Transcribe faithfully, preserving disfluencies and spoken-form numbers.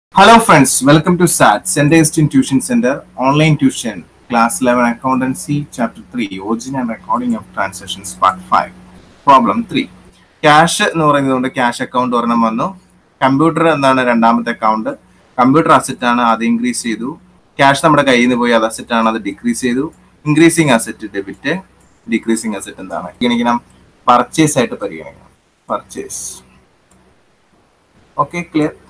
Hello friends, welcome to S A T, Centre Tuition Center, Online Tuition, Class eleven Accountancy, Chapter three, Origin and Recording of Transactions, Part five. Problem three. Cash എന്ന് പറയുന്നത് cash account ഒരെണ്ണം വന്നു. Computer എന്താണ് രണ്ടാമത്തെ account. Computer asset ആണ്, അത് increase ചെയ്തു. Cash നമ്മുടെ കയ്യിൽ നിന്ന് പോയി അത് അസറ്റ് ആണ്, അത് ഡിക്രീസ് ചെയ്തു. Increasing asset debit, decreasing asset എന്താണ് പരിഗണിക്കണം? പർച്ചേസ് ആയിട്ട് പരിഗണിക്കണം. പർച്ചേസ്. Okay, clear.